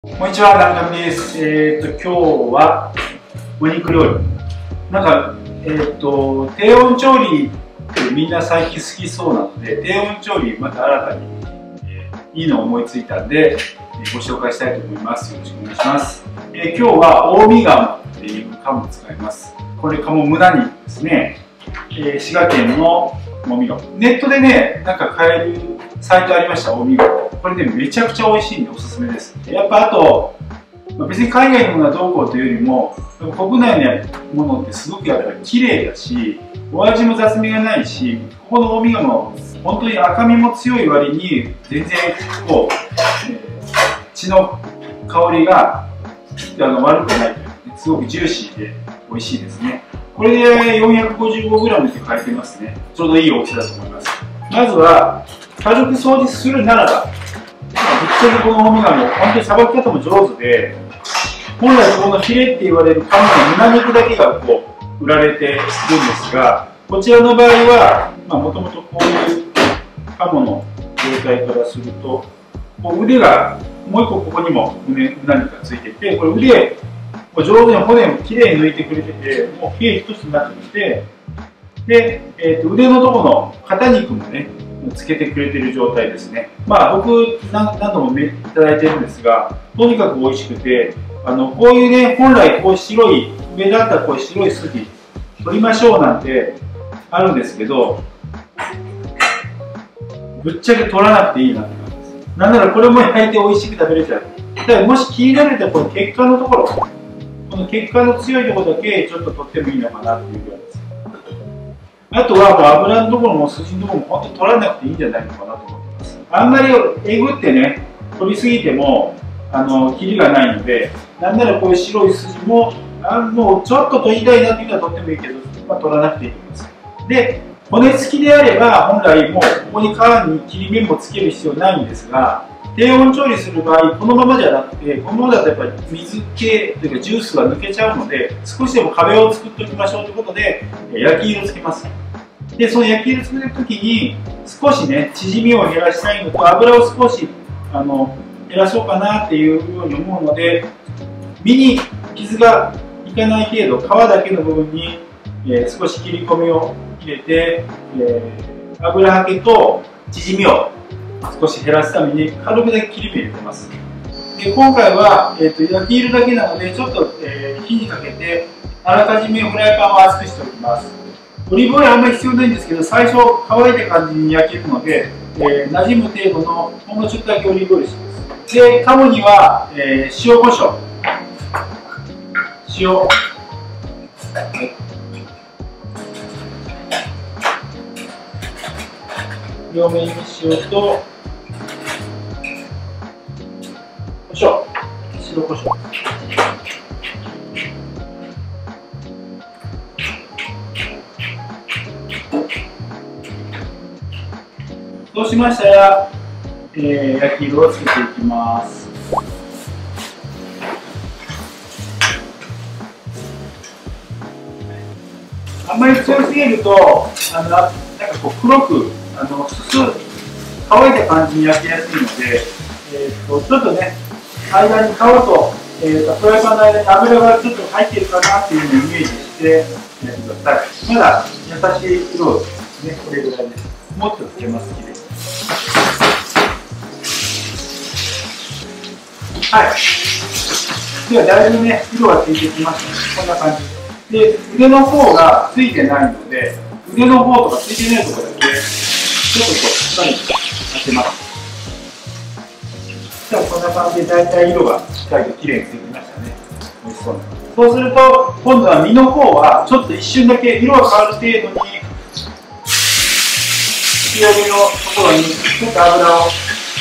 こんにちは、南上です。今日はお肉料理。低温調理ってみんな最近好きそうなので、低温調理また新たに、いいのを思いついたんで、ご紹介したいと思います。よろしくお願いします。今日は近江鴨っていう鴨を使います。これ鴨胸肉ですね。滋賀県の近江鴨。ネットでね、買えるサイトありました、近江鴨。これね、めちゃくちゃ美味しいんでおすすめです。やっぱあと、別に海外のものはどうこうというよりも、国内のものってすごくやっぱり綺麗だし、お味も雑味がないし、ここの近江鴨、本当に赤身も強い割に、全然こう、血の香りが悪くないという、すごくジューシーで美味しいですね。これで 455g って書いてますね。ちょうどいい大きさだと思います。まずは、軽く掃除するならば、ぶっちゃけこの近江鴨、本当にさばき方も上手で、本来このヒレって言われる鴨の胸肉だけがこう売られているんですが、こちらの場合は、もともとこういう鴨の状態からすると、こう腕がもう一個ここにも胸肉がついてて、これ腕、上手に骨をきれいに抜いてくれてて、もうヒレ一つになってて、で、腕のところの肩肉もね、つけてくれている状態ですね。僕何度もいただいてるんですが、とにかく美味しくて、こういうね、本来こう白い、上だったらこう白い筋取りましょうなんてあるんですけど、ぶっちゃけ取らなくていいなって感じです。なんならこれも焼いて美味しく食べれちゃう。だからもし気になるとこの血管のところ、この血管の強いところだけちょっと取ってもいいのかなっていうぐらいです。あとはもう油のところも筋のところも本当に取らなくていいんじゃないのかなと思ってます。あんまりえぐってね、取りすぎてもキリがないので、なんならこういう白い筋ももうちょっと取りたいなっていうのは取ってもいいけど、取らなくていいと思います。で、骨付きであれば本来もうここに皮に切り目もつける必要ないんですが、低温調理する場合、このままじゃなくて、このままだとやっぱり水気というかジュースが抜けちゃうので、少しでも壁を作っておきましょうということで、焼き色をつけます。で、その焼き色をつけるときに、少しね、縮みを減らしたいのと、油を少し減らそうかなっていうように思うので、身に傷がいかない程度、皮だけの部分に、少し切り込みを入れて、油はけと縮みを少し減らすために軽くだけ切り目入れてます。で、今回は、焼き色だけなのでちょっと、火にかけてあらかじめフライパンを熱くしておきます。オリーブオイルあんまり必要ないんですけど、最初乾いた感じに焼けるので、馴染む程度のほんのちょっとだけオリーブオイルします。で、鴨には、塩コショウ、塩、はい、両面に塩と胡椒、白胡椒。そうしましたら、焼き色をつけていきます。あんまり強すぎると、こう黒く乾いた感じに焼きやすいので、ちょっとね、間に皮と、フライパンの間に油がちょっと入っているかなっていうのをイメージしてやってください。まだ優しい色ですね、これぐらいです。もっとつけます。はい。ではだいぶね、色がついてきましたね。こんな感じ。で、腕の方がついてないので、腕の方とかついてないところだけ、ちょっとこう、しっかり当てます。じゃあこんな感じで大体色がしっかりときれいについてきましたね。美味しそうな。そうすると、今度は身の方は、ちょっと一瞬だけ色が変わる程度に、仕上げのところにちょっと油を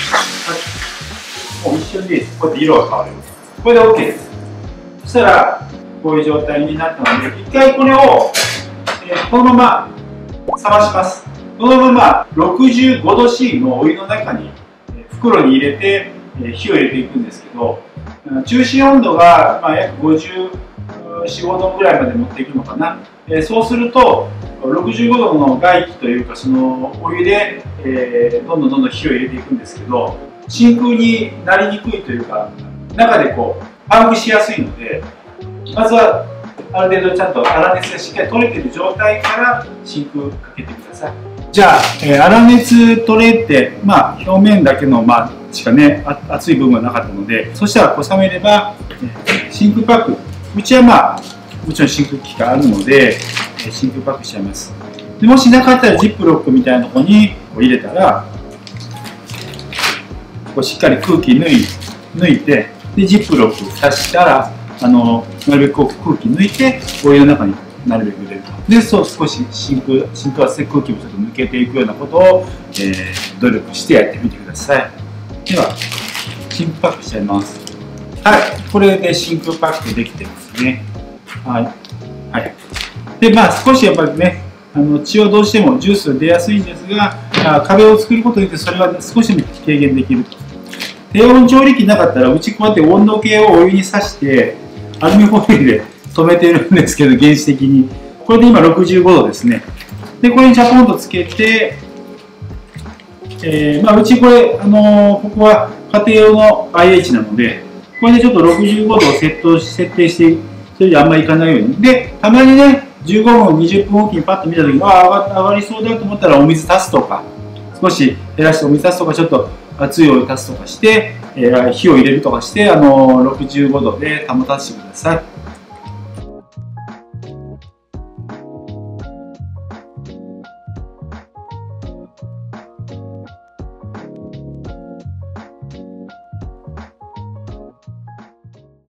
もう一瞬でいいです。こうやって色が変わる。これで OK です。そしたらこういう状態になったので、一回これを、このまま冷まします。このまま65度 C のお湯の中に袋に入れて火を入れていくんですけど、中心温度が約54、5度ぐらいまで持っていくのかな。そうすると65度の外気というか、そのお湯で、どんどん火を入れていくんですけど、真空になりにくいというか、 中でこうパンクしやすいので、まずはある程度ちゃんと粗熱がしっかり取れている状態から真空かけてください。じゃあ、粗熱取れて、表面だけの、しかね、熱い部分がなかったので、そしたらこう冷めれば、真空パック、うちはもちろん真空機があるので、真空パックしちゃいます。でもしなかったらジップロックみたいなところにこう入れたら、こうしっかり空気抜いて、でジップロック蓋したら、なるべくこう空気抜いて、お湯の中になるべく入れると。で、少し真空圧で空気もちょっと抜けていくようなことを、努力してやってみてください。では、真空パックしちゃいます。はい、これで真空パックできてますね。はい。で、少しやっぱりね、血はどうしてもジュースが出やすいんですが、壁を作ることによってそれは少しでも軽減できると。低温調理器なかったら、うちこうやって温度計をお湯に刺して、アルミホイルで留めてるんですけど、原始的に。これで今65度ですね。で、これにチャポンとつけて、うちこれ、ここは家庭用の IH なので、これでちょっと65度を設定して、それであんまりいかないように。で、たまにね、15分、20分おきにパッと見たときに、上がりそうだと思ったらお水足すとか、少し減らしてお水足すとか、ちょっと熱いお湯足すとかして、火を入れるとかして、65度で保たせてください。